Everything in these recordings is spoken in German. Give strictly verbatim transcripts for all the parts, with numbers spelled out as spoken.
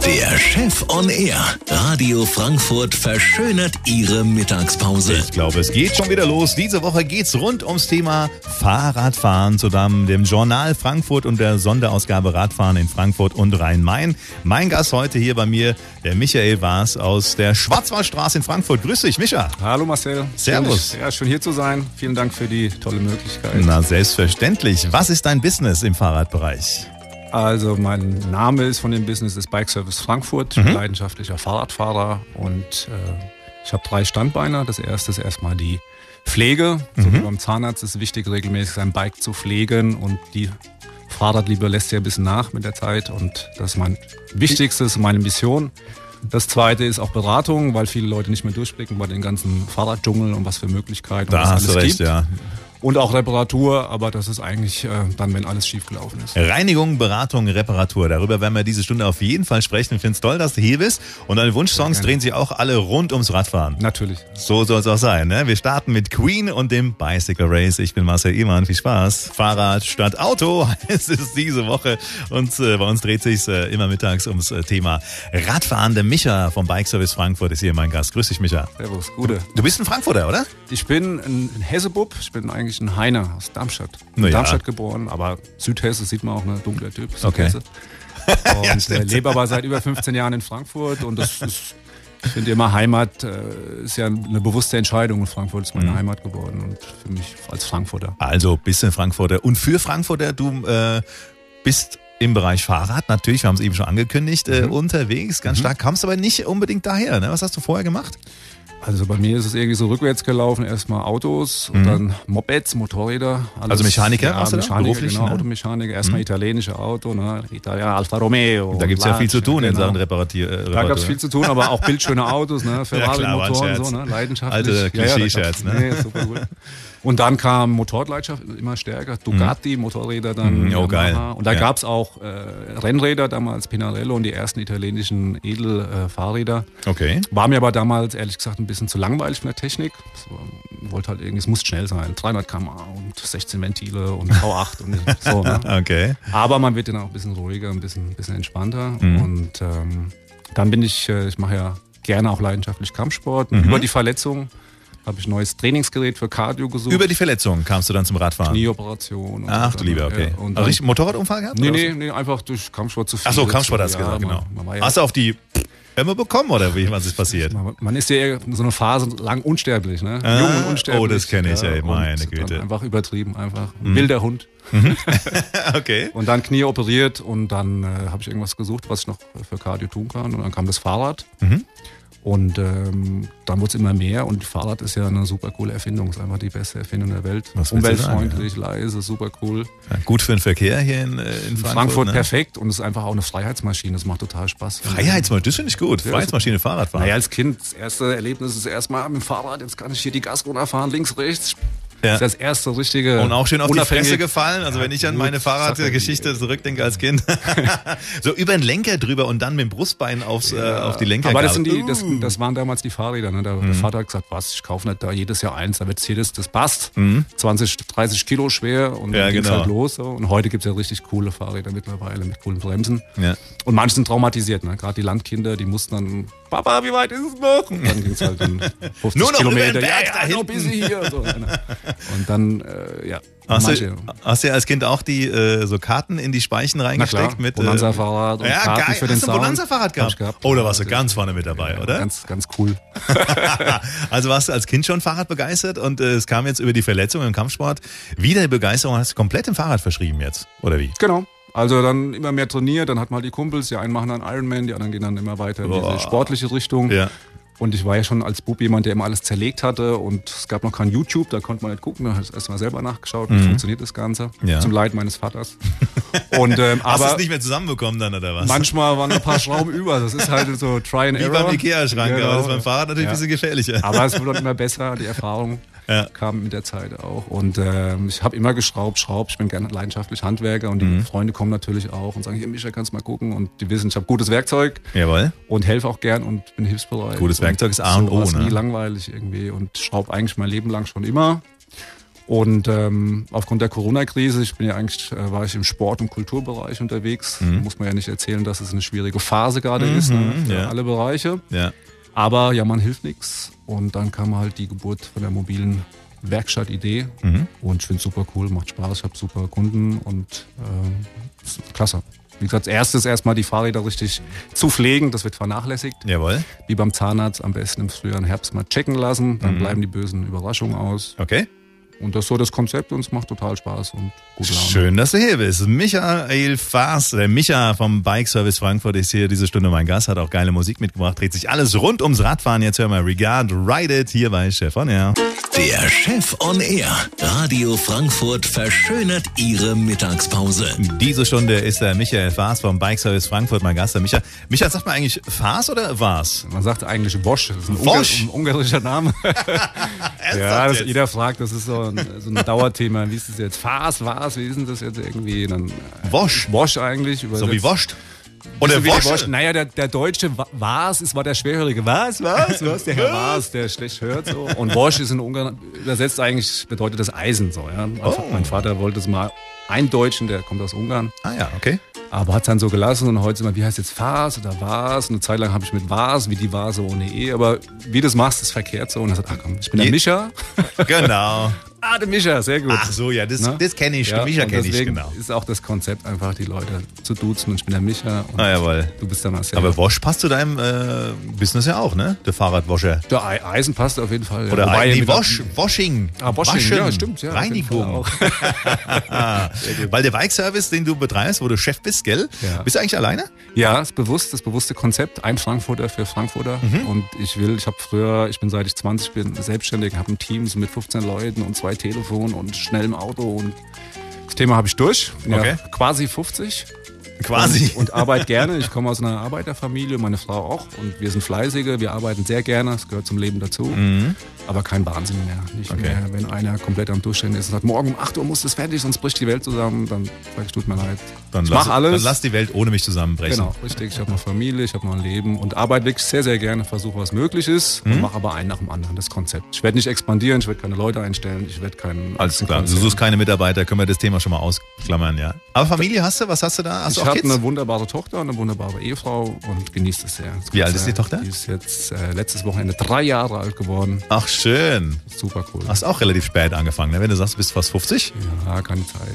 Der Chef on Air. Radio Frankfurt verschönert Ihre Mittagspause. Ich glaube, es geht schon wieder los. Diese Woche geht's rund ums Thema Fahrradfahren zusammen dem Journal Frankfurt und der Sonderausgabe Radfahren in Frankfurt und Rhein-Main. Mein Gast heute hier bei mir, der Michael Waas aus der Schwarzwaldstraße in Frankfurt. Grüß dich, Micha. Hallo Marcel. Servus. Schön, ja, schön hier zu sein. Vielen Dank für die tolle Möglichkeit. Na, selbstverständlich. Was ist dein Business im Fahrradbereich? Also mein Name ist von dem Business ist Bike Service Frankfurt. Ich bin Mhm. leidenschaftlicher Fahrradfahrer und äh, ich habe drei Standbeine. Das erste ist erstmal die Pflege. So Mhm. wie beim Zahnarzt ist es wichtig, regelmäßig sein Bike zu pflegen, und die Fahrradliebe lässt ja ein bisschen nach mit der Zeit, und das ist mein Wichtigstes, meine Mission. Das zweite ist auch Beratung, weil viele Leute nicht mehr durchblicken bei den ganzen Fahrraddschungel und was für Möglichkeiten Da es hast du alles recht, gibt. ja. Und auch Reparatur, aber das ist eigentlich äh, dann, wenn alles schiefgelaufen ist. Reinigung, Beratung, Reparatur. Darüber werden wir diese Stunde auf jeden Fall sprechen. Ich finde es toll, dass du hier bist. Und deine Wunschsongs Gerne. drehen sich auch alle rund ums Radfahren. Natürlich. So soll es auch sein. Ne? Wir starten mit Queen und dem Bicycle Race. Ich bin Marcel Ehmann. Viel Spaß. Fahrrad statt Auto. Es ist diese Woche. Und äh, bei uns dreht sich äh, immer mittags ums äh, Thema Radfahren. Der Micha vom Bike Service Frankfurt ist hier mein Gast. Grüß dich, Micha. Servus, Gute. Du bist ein Frankfurter, oder? Ich bin ein Hessebub, ich bin eigentlich ein Heiner aus Darmstadt. In Na ja. Darmstadt geboren, aber Südhesse sieht man auch, ne, dunkler Typ. Okay. Südhesse. Und äh, lebe aber seit über fünfzehn Jahren in Frankfurt, und das ist, ich finde immer, Heimat äh, ist ja eine bewusste Entscheidung, und Frankfurt ist meine Mhm. Heimat geworden, und für mich als Frankfurter. Also bist du Frankfurter. Und für Frankfurter, du äh, bist im Bereich Fahrrad, natürlich, wir haben es eben schon angekündigt, äh, Mhm. unterwegs, ganz Mhm. stark. Kamst aber nicht unbedingt daher. Ne? Was hast du vorher gemacht? Also bei mir ist es irgendwie so rückwärts gelaufen, erstmal Autos und Mhm. dann Mopeds, Motorräder. Alles, Also Mechaniker ja, warst du da? Mechaniker, Beruflich, genau, ne? Automechaniker. Erstmal Mhm. italienische Auto, ne? Italia, Alfa Romeo. Da gibt's ja viel zu tun in genau. Sachen Reparatur. Äh, Da Reparatur. gab es viel zu tun, aber auch bildschöne Autos, ne? Ferrari-Motoren, war ein so, Scherz. ne? Leidenschaftlich. Alte Ja, ja, da Klischee-Scherz, gab's- ne? Nee, super gut. Und dann kam Motorradleidenschaft immer stärker, Ducati, Motorräder dann. Mhm, oh, geil. Yamaha. Und da Ja. gab es auch äh, Rennräder, damals Pinarello und die ersten italienischen Edel-Fahrräder. Okay. War mir aber damals, ehrlich gesagt, ein bisschen zu langweilig von der Technik. Es wollte halt irgendwie, es muss schnell sein. dreihundert Kilometer pro Stunde und sechzehn Ventile und V acht und so. Ne? Okay. Aber man wird dann auch ein bisschen ruhiger, ein bisschen, ein bisschen entspannter. Mhm. Und ähm, dann bin ich, äh, ich mache ja gerne auch leidenschaftlich Kampfsport. Mhm. Über die Verletzung habe ich ein neues Trainingsgerät für Cardio gesucht. Über die Verletzung kamst du dann zum Radfahren. Knieoperation. und Ach so. du lieber, okay. Ja, und also dann, richtig Motorradunfall gehabt? nee, oder nee, was? nee, einfach durch Kampfsport zu viel. Ach so, Kampfsport hast zu- du gesagt, ja, genau. Man, man, war ja, Hast du auf die Immer bekommen oder wie was ist passiert? man, man ist ja so eine Phase lang unsterblich, ne? Ah, Jung und unsterblich. oh, das kenn ich, ey, und meine dann Güte. Einfach übertrieben, einfach. Ein wilder Hund. Okay. Und dann Knie operiert, und dann äh, habe ich irgendwas gesucht, was ich noch für Cardio tun kann. Und dann kam das Fahrrad. Mhm. Und ähm, dann wurde es immer mehr, und Fahrrad ist ja eine super coole Erfindung, ist einfach die beste Erfindung der Welt. Was willst du sagen, Umweltfreundlich, leise, super cool. Ja, gut für den Verkehr hier in, äh, in Frankfurt. Frankfurt ne? perfekt, und es ist einfach auch eine Freiheitsmaschine, das macht total Spaß. Freiheitsmaschine, das finde ich gut. Ja, Freiheitsmaschine, Fahrradfahren. Naja, als Kind, das erste Erlebnis ist erstmal mit dem Fahrrad, jetzt kann ich hier die Gas runterfahren, links, rechts. Ja. Das ist das erste richtige. Und auch schön auf die unabhängig- Fresse gefallen. Also Ja, wenn ich an gut, meine Fahrradgeschichte zurückdenke als Kind. So über den Lenker drüber und dann mit dem Brustbein aufs, äh, auf die Lenker. Aber das, sind die, das, das waren damals die Fahrräder. Ne? Der, Mhm. der Vater hat gesagt, was, ich kaufe nicht da jedes Jahr eins, da wird jedes, das passt. Mhm. zwanzig, dreißig Kilo schwer, und Ja, dann ging's genau. halt los. So. Und heute gibt es ja richtig coole Fahrräder mittlerweile mit coolen Bremsen. Ja. Und manche sind traumatisiert. Ne? Gerade die Landkinder, die mussten dann, Papa, wie weit ist es noch? Und dann ging es halt in fünfzig Nur noch Kilometer. über den Berg ja, da noch ein bisschen hier. So, ne? Und dann, äh, ja. Hast manche. du, hast du als Kind auch die äh, so Karten in die Speichen Na reingesteckt? klar, mit Bonanza-Fahrrad und ja, Karten geil. für den Hast du ein Sound. Bonanza-Fahrrad Hab gehabt? ich gehabt. Oh, da warst du Ja, ganz vorne mit dabei, oder? Ganz, ganz cool. Also warst du als Kind schon Fahrrad begeistert und äh, es kam jetzt über die Verletzung im Kampfsport wieder die Begeisterung, hast du komplett dem Fahrrad verschrieben jetzt, oder wie? Genau. Also dann immer mehr trainiert, dann hat man halt die Kumpels, die einen machen dann Ironman, die anderen gehen dann immer weiter in Boah. diese sportliche Richtung. Ja. Und ich war ja schon als Bub jemand, der immer alles zerlegt hatte, und es gab noch kein YouTube, da konnte man nicht gucken, da habe ich erst mal selber nachgeschaut, wie funktioniert das Ganze, Ja. zum Leid meines Vaters. Und, ähm, Hast du aber es nicht mehr zusammenbekommen dann, oder was? manchmal waren ein paar Schrauben über, das ist halt so Try and Wie Error. beim Ikea-Schrank, Genau. aber das ist beim Fahrrad natürlich Ja. ein bisschen gefährlicher. Aber es wurde dann immer besser, die Erfahrung Ja. kam mit der Zeit auch. Und ähm, ich habe immer geschraubt, schraubt, ich bin gerne leidenschaftlich Handwerker, und die Mhm. Freunde kommen natürlich auch und sagen, hier Micha, kannst du mal gucken, und die wissen, ich habe gutes Werkzeug Jawohl. und helfe auch gern und bin hilfsbereit. Gutes Werkzeug ist A und O, sowas ne? nie langweilig irgendwie, und schraube eigentlich mein Leben lang schon immer. Und ähm, aufgrund der Corona-Krise, ich bin ja eigentlich, äh, war ich im Sport- und Kulturbereich unterwegs. Mhm. Muss man ja nicht erzählen, dass es eine schwierige Phase gerade Mhm, ist, ne, für ja. alle Bereiche. Ja. Aber ja, man hilft nichts. Und dann kam halt die Geburt von der mobilen Werkstattidee. Mhm. Und ich finde es super cool, macht Spaß, ich habe super Kunden und äh, ist klasse. Wie gesagt, als erstes erstmal die Fahrräder richtig zu pflegen, das wird vernachlässigt. Jawohl. Wie beim Zahnarzt, am besten im Frühjahr und Herbst mal checken lassen, dann Mhm. bleiben die bösen Überraschungen aus. Okay. Und das ist so das Konzept und es macht total Spaß und gute Laune. Schön, dass du hier bist. Michael Faas, der Micha vom Bike Service Frankfurt ist hier diese Stunde mein Gast, hat auch geile Musik mitgebracht, dreht sich alles rund ums Radfahren. Jetzt hören wir Regard Ride It hier bei Chef on Air. Der Chef on Air. Radio Frankfurt verschönert Ihre Mittagspause. Diese Stunde ist der Michael Faas vom Bike Service Frankfurt mein Gast. Der Micha, Micha, sagt man eigentlich Faas oder Faas? Man sagt eigentlich Wosch, das ist ein, Wosch? Ungar, ein ungarischer Name. Ja, das, jeder fragt, das ist so ein, so ein Dauerthema. Wie ist das jetzt? Faas, was? Wie ist denn das jetzt irgendwie? Dann, äh, Wosch. Wosch eigentlich. So wie Woscht. Oder so wie der Wosch. Wosch. Naja, der, der Deutsche Wa- Was ist, war der Schwerhörige. Was, was, was? Der Herr Was, der schlecht hört. So. Und Wosch ist in Ungarn, übersetzt eigentlich, bedeutet das Eisen. So, ja. Mein, Oh. mein Vater wollte es mal eindeutschen, der kommt aus Ungarn. Ah ja, okay. Aber hat es dann so gelassen und heute immer, wie heißt jetzt Fas oder Was? Und eine Zeit lang habe ich mit Was, wie die Vase ohne E. Aber wie du das machst, ist verkehrt so. Und er sagt, ach komm, ich bin der Je- Micha. Genau. Ah, der Micha, sehr gut. Ach so, ja, das, Ne? das kenne ich. Ja, Den Micha und kenne ich, deswegen genau. ist auch das Konzept einfach, die Leute zu duzen und ich bin der Micha und Ah, jawohl. du bist der Marcel. Aber Wosch passt zu deinem äh, Business ja auch, ne? Der Fahrradwoscher. der Ei- Eisen passt auf jeden Fall. Ja. Oder Wobei die mit- Wosch, Washing. Ah, Washing, Waschen, ja, stimmt, ja, auf jeden Reinigung. Fall Weil der Bike-Service, den du betreibst, wo du Chef bist, gell? Ja. Bist du eigentlich alleine? Ja, ist bewusst, das bewusste Konzept, ein Frankfurter für Frankfurter. Mhm. Und ich will, ich habe früher, ich bin seit ich zwanzig bin selbstständig, habe ein Team so mit fünfzehn Leuten und zwei Telefonen und schnellem Auto und das Thema habe ich durch. Bin Okay. ja quasi fünfzig. Quasi. Und, und arbeite gerne. Ich komme aus einer Arbeiterfamilie, meine Frau auch. Und wir sind fleißige, wir arbeiten sehr gerne, es gehört zum Leben dazu. Mhm. Aber kein Wahnsinn mehr. Nicht Okay. mehr, wenn einer komplett am Durchstehen ist und sagt, morgen um acht Uhr muss das fertig, sonst bricht die Welt zusammen, dann sage ich, tut mir leid. Dann ich lass, mache alles. Dann lass die Welt ohne mich zusammenbrechen. Genau, richtig. Ich habe eine Familie, ich habe noch ein Leben und arbeite wirklich sehr, sehr gerne, versuche, was möglich ist Mhm. und mache aber einen nach dem anderen, das Konzept. Ich werde nicht expandieren, ich werde keine Leute einstellen, ich werde keinen... Alles klar. Du suchst keine Mitarbeiter, können wir das Thema schon mal ausklammern, ja. Aber Familie hast du? Was hast du da? Hast Ich du auch habe Kids? eine wunderbare Tochter und eine wunderbare Ehefrau und genieße es sehr. Wie alt ist die Tochter? Die ist jetzt äh, letztes Wochenende drei Jahre alt geworden. Ach, schön. Super cool. Hast auch relativ spät angefangen, ne? Wenn du sagst, du bist fast fünfzig. Ja, keine Zeit.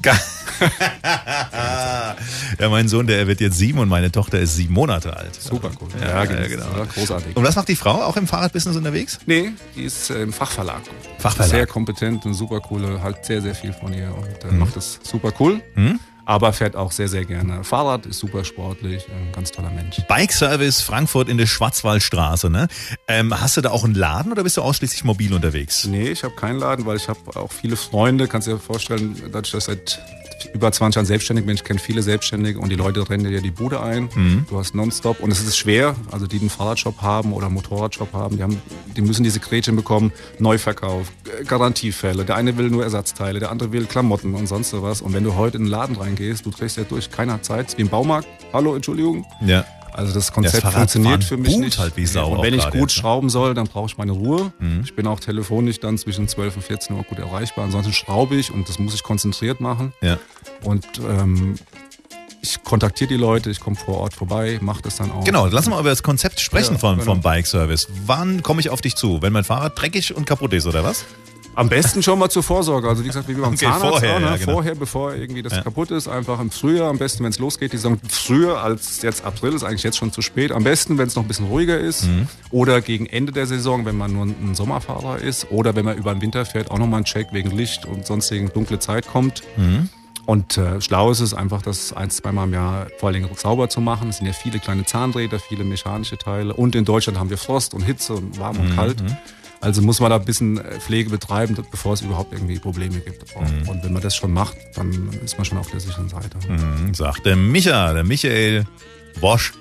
Ja, mein Sohn, der wird jetzt sieben und meine Tochter ist sieben Monate alt. Super cool. Ja, genieße es, genau. ja, großartig. Und was macht die Frau? Auch im Fahrradbusiness unterwegs? Nee, die ist äh, im Fachverlag. Fachverlag. Sehr kompetent und super coole, halt sehr, sehr viel von ihr und äh, macht das super cool. Mhm. Aber fährt auch sehr, sehr gerne. Fahrrad ist super sportlich, ein ganz toller Mensch. Bike Service Frankfurt in der Schwarzwaldstraße, ne? Ähm, hast du da auch einen Laden oder bist du ausschließlich mobil unterwegs? Nee, ich habe keinen Laden, weil ich habe auch viele Freunde, kannst du dir vorstellen, dadurch, dass ich seit über zwanzig Jahren selbstständig bin, ich kenne viele Selbstständige und die Leute rennen dir die Bude ein. Mhm. Du hast nonstop und es ist schwer, also die einen Fahrradshop haben oder einen Motorradshop haben, die, haben, die müssen diese Gretchen bekommen, Neuverkauf, Garantiefälle. Der eine will nur Ersatzteile, der andere will Klamotten und sonst sowas. Und wenn du heute in den Laden reingehst, du drehst ja durch, keiner hat Zeit, wie im Baumarkt. Hallo, Entschuldigung. Ja. Also das Konzept Ja, das funktioniert für Fahrradfahren mich boomt nicht. halt wie Sau und auch wenn ich gerade gut jetzt, ne? schrauben soll, dann brauche ich meine Ruhe. Mhm. Ich bin auch telefonisch dann zwischen zwölf und vierzehn Uhr gut erreichbar. Ansonsten schraube ich und das muss ich konzentriert machen. Ja. Und ähm, ich kontaktiere die Leute, ich komme vor Ort vorbei, mache das dann auch. Genau, lass mal über das Konzept sprechen Ja, vom, genau. vom Bike Service. Wann komme ich auf dich zu? Wenn mein Fahrrad dreckig und kaputt ist, oder was? Am besten schon mal zur Vorsorge. Also wie gesagt, wie beim Okay, Zahnarzt vorher, auch, ne? ja, genau. Vorher, bevor irgendwie das Ja. kaputt ist, einfach im Frühjahr, am besten, wenn es losgeht, die Saison früher als jetzt April, ist eigentlich jetzt schon zu spät. Am besten, wenn es noch ein bisschen ruhiger ist Mhm. oder gegen Ende der Saison, wenn man nur ein Sommerfahrer ist oder wenn man über den Winter fährt, auch nochmal ein Check wegen Licht und sonstigen dunkle Zeit kommt. Mhm. Und äh, schlau ist es einfach, das ein, zweimal im Jahr vor allen Dingen sauber zu machen. Es sind ja viele kleine Zahndrähter, viele mechanische Teile. Und in Deutschland haben wir Frost und Hitze und warm und kalt. Also muss man da ein bisschen Pflege betreiben, bevor es überhaupt irgendwie Probleme gibt. Mhm. Und wenn man das schon macht, dann ist man schon auf der sicheren Seite. Mhm, sagt der Micha, der Michael Wosch.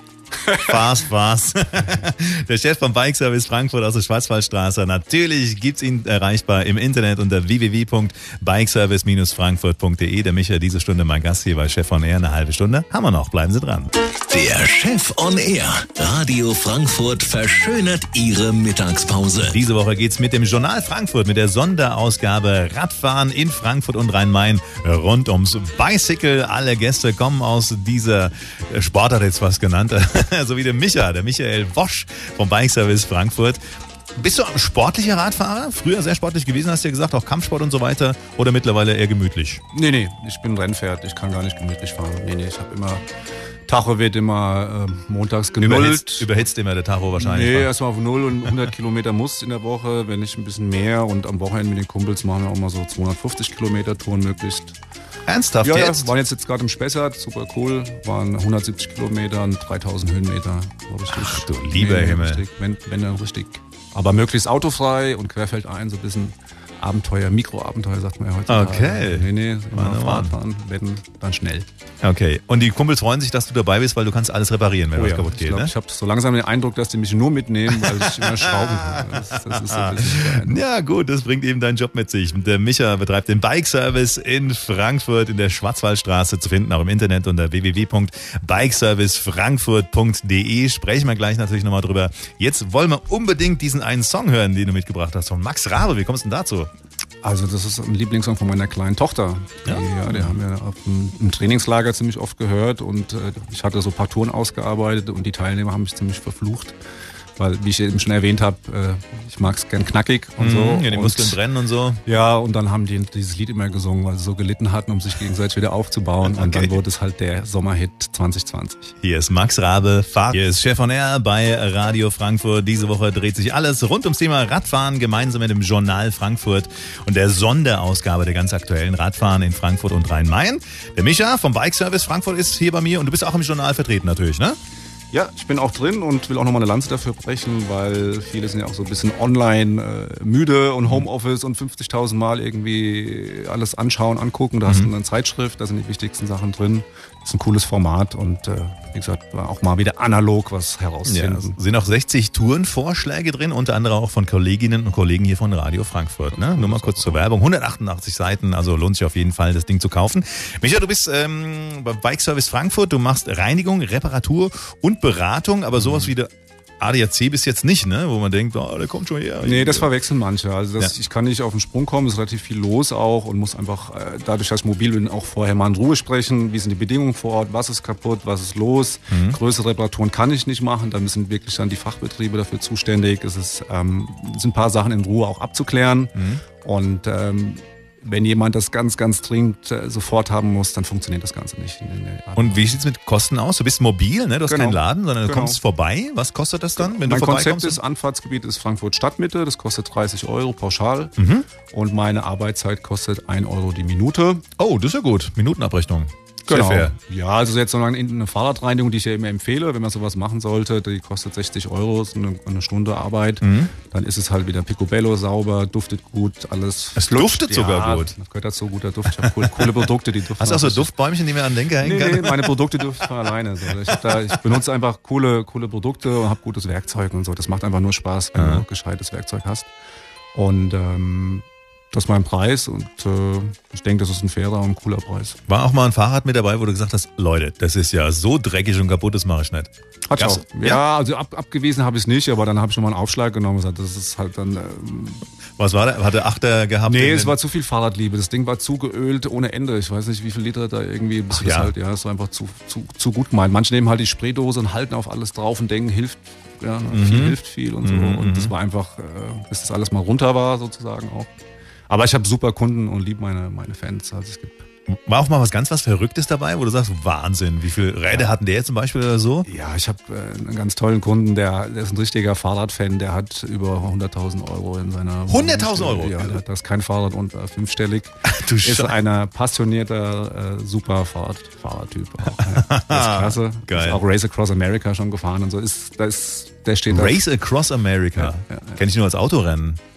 Fast, fast. Der Chef vom Bike Service Frankfurt aus der Schwarzwaldstraße. Natürlich gibt's ihn erreichbar im Internet unter w w w punkt bikeservice dash frankfurt punkt d e. Der Micha diese Stunde mein Gast hier bei Chef on Air. Eine halbe Stunde haben wir noch. Bleiben Sie dran. Der Chef on Air. Radio Frankfurt verschönert Ihre Mittagspause. Diese Woche geht's mit dem Journal Frankfurt, mit der Sonderausgabe Radfahren in Frankfurt und Rhein-Main rund ums Bicycle. Alle Gäste kommen aus dieser Sportart, jetzt was genannt, so wie der Micha, der Michael Wosch vom Bike Service Frankfurt. Bist du ein sportlicher Radfahrer? Früher sehr sportlich gewesen, hast du ja gesagt, auch Kampfsport und so weiter, oder mittlerweile eher gemütlich? Nee, nee, ich bin Rennpferd, ich kann gar nicht gemütlich fahren. Nee, nee, ich habe immer, Tacho wird immer äh, montags genullt. Überhitzt, überhitzt immer der Tacho wahrscheinlich. Nee, erstmal auf null und hundert Kilometer muss in der Woche, wenn nicht ein bisschen mehr. Und am Wochenende mit den Kumpels machen wir auch mal so zweihundertfünfzig Kilometer Touren möglichst. Ernsthaft ja, jetzt? Ja, waren jetzt, jetzt gerade im Spessart, super cool, waren hundertsiebzig Kilometer und dreitausend Höhenmeter. Richtig, Ach du lieber nee, Himmel. Richtig, wenn, wenn dann richtig. Aber möglichst autofrei und querfeldein, so ein bisschen Abenteuer, Mikroabenteuer, sagt man ja heutzutage. Okay. Nee, nee, immer Mann, Fahrrad fahren, wenn, dann schnell. Okay. Und die Kumpels freuen sich, dass du dabei bist, weil du kannst alles reparieren, wenn Oh was ja, kaputt ich geht, glaub, ne? Ich habe so langsam den Eindruck, dass die mich nur mitnehmen, weil ich immer schrauben kann. Das, das ist so ein bisschen Ja gut, das bringt eben deinen Job mit sich. Der Micha betreibt den Bike Service in Frankfurt in der Schwarzwaldstraße, zu finden auch im Internet unter w w w punkt bikeservice frankfurt punkt d e. Sprechen wir gleich natürlich nochmal drüber. Jetzt wollen wir unbedingt diesen einen Song hören, den du mitgebracht hast von Max Rabe. Wie kommst du denn dazu? Also das ist ein Lieblingssong von meiner kleinen Tochter. Die, Ja. ja, die haben wir auf dem, im Trainingslager ziemlich oft gehört und äh, ich hatte so ein paar Touren ausgearbeitet und die Teilnehmer haben mich ziemlich verflucht. Weil, wie ich eben schon erwähnt habe, äh, ich mag es gern knackig und so. Mhm, ja, die und, Muskeln brennen und so. Ja, und dann haben die dieses Lied immer gesungen, weil sie so gelitten hatten, um sich gegenseitig wieder aufzubauen. Und Okay. dann wurde es halt der Sommerhit zwanzig zwanzig. Hier ist Max Rabe, Fahrt. Hier ist Chef on Air bei Radio Frankfurt. Diese Woche dreht sich alles rund ums Thema Radfahren, gemeinsam mit dem Journal Frankfurt und der Sonderausgabe der ganz aktuellen Radfahren in Frankfurt und Rhein-Main. Der Micha vom Bike Service Frankfurt ist hier bei mir und du bist auch im Journal vertreten natürlich, ne? Ja, ich bin auch drin und will auch nochmal eine Lanze dafür brechen, weil viele sind ja auch so ein bisschen online äh, müde und Homeoffice und fünfzigtausend Mal irgendwie alles anschauen, angucken. Da hast du eine Zeitschrift, da sind die wichtigsten Sachen drin. Das ist ein cooles Format und äh, wie gesagt, war auch mal wieder analog was Ja, herausfinden. es sind auch sechzig Tourenvorschläge drin, unter anderem auch von Kolleginnen und Kollegen hier von Radio Frankfurt. Ne? Nur mal kurz zur Werbung. hundertachtundachtzig Seiten, also lohnt sich auf jeden Fall, das Ding zu kaufen. Micha, du bist ähm, beim Bike Service Frankfurt, du machst Reinigung, Reparatur und Beratung, aber sowas wie der A D A C bist jetzt nicht, ne? Wo man denkt, oh, der kommt schon her. Nee, das verwechseln manche. Also das, Ja. ich kann nicht auf den Sprung kommen, es ist relativ viel los auch und muss einfach, äh, dadurch, dass ich mobil bin, auch vorher mal in Ruhe sprechen. Wie sind die Bedingungen vor Ort? Was ist kaputt? Was ist los? Mhm. Größere Reparaturen kann ich nicht machen. Da müssen wirklich dann die Fachbetriebe dafür zuständig. Es ist, ähm, es sind ein paar Sachen in Ruhe auch abzuklären. Mhm. Und ähm, wenn jemand das ganz, ganz dringend äh, sofort haben muss, dann funktioniert das Ganze nicht. In, in der Art. Und wie sieht's mit Kosten aus? Du bist mobil, ne? Du hast Genau. keinen Laden, sondern du Genau. kommst vorbei. Was kostet das dann, wenn Mein du Konzept vorbeikommst? ist, Anfahrtsgebiet ist Frankfurt Stadtmitte, das kostet dreißig Euro pauschal Mhm. und meine Arbeitszeit kostet ein Euro die Minute. Oh, das ist ja gut. Minutenabrechnung. Sehr fair. Ja, also jetzt so eine Fahrradreinigung, die ich ja immer empfehle, wenn man sowas machen sollte, die kostet sechzig Euro, ist eine, eine Stunde Arbeit. Mhm. Dann ist es halt wieder picobello, sauber, duftet gut, alles. Es flutscht. duftet sogar Ja, gut. Das gehört dazu, guter Duft. Ich habe coole, coole Produkte, die duften. Hast du auch so richtig. Duftbäumchen, die mir an den Denker hängen Nee, kann? nee, meine Produkte duften von alleine. So. Ich, hab da, ich benutze einfach coole, coole Produkte und habe gutes Werkzeug und so. Das macht einfach nur Spaß, wenn Ja. du gescheites Werkzeug hast. Und ähm, das ist mein Preis und äh, ich denke, das ist ein fairer und cooler Preis. War auch mal ein Fahrrad mit dabei, wo du gesagt hast, Leute, das ist ja so dreckig und kaputt, das mache ich nicht. Hat Gab's- auch. Ja, also ab, abgewiesen habe ich es nicht, aber dann habe ich nochmal einen Aufschlag genommen und gesagt, das ist halt dann. Ähm, Was war der? Hat der Achter gehabt? nee, in es den- war zu viel Fahrradliebe. Das Ding war zu geölt ohne Ende. Ich weiß nicht, wie viel Liter da irgendwie. Bis Ach das ja. halt, ja, es war einfach zu, zu, zu gut gemeint. Manche nehmen halt die Spraydose und halten auf alles drauf und denken, hilft. Ja, viel hilft viel und so. Mhm, und das war einfach, äh, bis das alles mal runter war, sozusagen auch. Aber ich habe super Kunden und liebe meine, meine Fans. Also es gibt War auch mal was ganz was Verrücktes dabei, wo du sagst, Wahnsinn, wie viele Räder hatten der jetzt zum Beispiel oder so? Ja, ich habe äh, einen ganz tollen Kunden, der, der ist ein richtiger Fahrradfan, der hat über hunderttausend Euro in seiner hunderttausend Euro? Ja, der hat das kein Fahrrad unter fünfstellig. Du Ist Scheiße. ein passionierter, äh, super Fahrrad, Fahrradtyp auch. Ja. Das ist klasse. Geil. Ist auch Race Across America schon gefahren und so. Ist, da ist, der steht da. Race Across America. Ja, ja, ja. Kenn ich nur als Autorennen.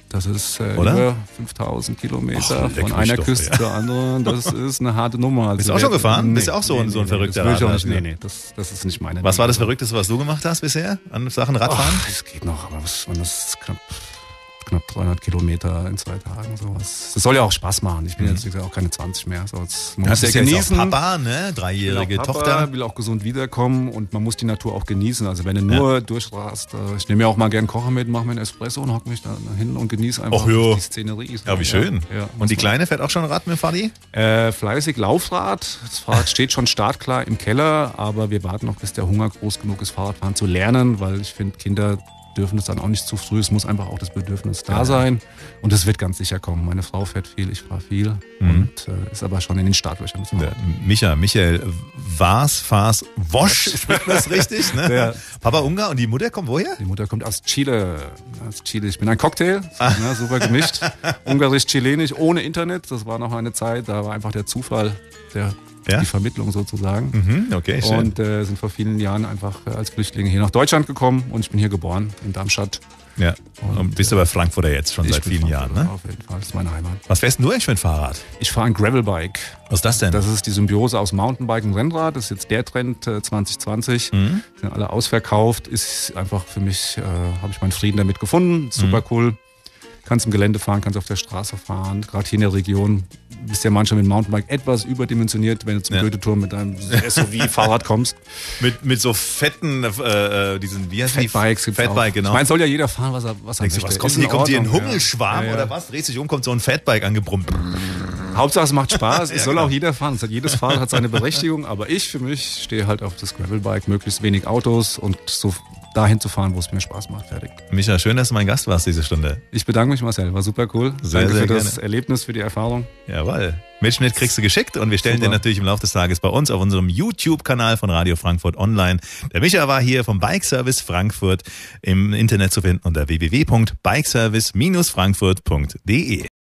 Das ist äh, Oder? über fünftausend Kilometer Och, leck von einer mich doch, Küste ja. zur anderen. Das ist eine harte Nummer. Also Bist du auch schon gefahren? Bist du auch so ein- so ein verrückter das will ich auch nicht. Radler? Nee, nee, das, das ist nicht meine. Was war das Nummer. Verrückteste, was du gemacht hast bisher an Sachen Radfahren? Ach, es geht noch, aber was, und das ist knapp, knapp dreihundert Kilometer in zwei Tagen. Sowas. Das soll ja auch Spaß machen. Ich bin jetzt wie gesagt, auch keine zwanzig mehr. So, jetzt, man Ja, muss das ja ist jetzt auch genießen. Papa, ne? Will auch Dreijährige Papa, Tochter. will auch gesund wiederkommen und man muss die Natur auch genießen. Also wenn du nur durchrast, äh, ich nehme ja auch mal gern Kocher mit, mache mir einen Espresso und hocke mich da hin und genieße einfach Och, jo. die Szenerie. So, Ja, wie schön. Ja, ja, und die muss Kleine fährt auch schon Rad mit Fadi? man- Äh, fleißig Laufrad. Das Fahrrad steht schon startklar im Keller, aber wir warten noch, bis der Hunger groß genug ist, Fahrradfahren zu lernen, weil ich finde, Kinder dürfen das dann auch nicht zu früh. Es muss einfach auch das Bedürfnis da sein. Und das wird ganz sicher kommen. Meine Frau fährt viel, ich fahre viel und äh, ist aber schon in den Startlöchern. Ja, Micha, Michael, was, Fas, Wosch, spricht man das richtig? Ne? Ja. Papa Ungar und die Mutter kommt woher? Die Mutter kommt aus Chile. Aus Chile. Ich bin ein Cocktail, ne, super gemischt. Ungarisch-Chilenisch, ohne Internet. Das war noch eine Zeit, da war einfach der Zufall, der, Ja? die Vermittlung sozusagen. Mhm, okay, schön. Und äh, sind vor vielen Jahren einfach äh, als Flüchtlinge hier nach Deutschland gekommen und ich bin hier geboren, in Darmstadt. ja. Und bist du bei Frankfurter jetzt schon Ich seit bin vielen Jahren, Frankfurter, ne? Auf jeden Fall, das ist meine Heimat. Was fährst denn du eigentlich für ein Fahrrad? Ich fahre ein Gravelbike. Was ist das denn? Das ist die Symbiose aus Mountainbike und Rennrad. Das ist jetzt der Trend äh, zwanzig zwanzig. Mhm. Sind alle ausverkauft. Ist einfach für mich, äh, habe ich meinen Frieden damit gefunden. Super cool. Kannst im Gelände fahren, kannst auf der Straße fahren. Gerade hier in der Region bist ja manchmal mit dem Mountainbike etwas überdimensioniert, wenn du zum Ja. Goethe-Turm mit deinem S U V-Fahrrad kommst. Mit, mit so fetten, äh, äh, diesen, wie heißt die? Fatbikes gibt's Fatbike, auch. genau. Ich meine, soll ja jeder fahren, was er, was er Denkst du, möchte. was kommt Ist denn in hier? Kommt hier ein Ordnung, Hummelschwarm ja. oder Ja, ja. was? Drehst dich um, kommt so ein Fatbike angebrummt. Hauptsache es macht Spaß, es soll genau. auch jeder fahren. Es hat, jedes Fahrrad hat seine Berechtigung, aber ich für mich stehe halt auf das Gravelbike, möglichst wenig Autos und so dahin zu fahren, wo es mir Spaß macht. Fertig. Micha, schön, dass du mein Gast warst diese Stunde. Ich bedanke mich, Marcel, war super cool. Sehr, Danke sehr für das gerne. Erlebnis, für die Erfahrung. Jawohl. Mitschnitt kriegst du geschickt und wir stellen Super. dir natürlich im Laufe des Tages bei uns auf unserem YouTube-Kanal von Radio Frankfurt online. Der Micha war hier vom Bike Service Frankfurt im Internet zu finden unter w w w punkt bikeservice Bindestrich frankfurt punkt d e.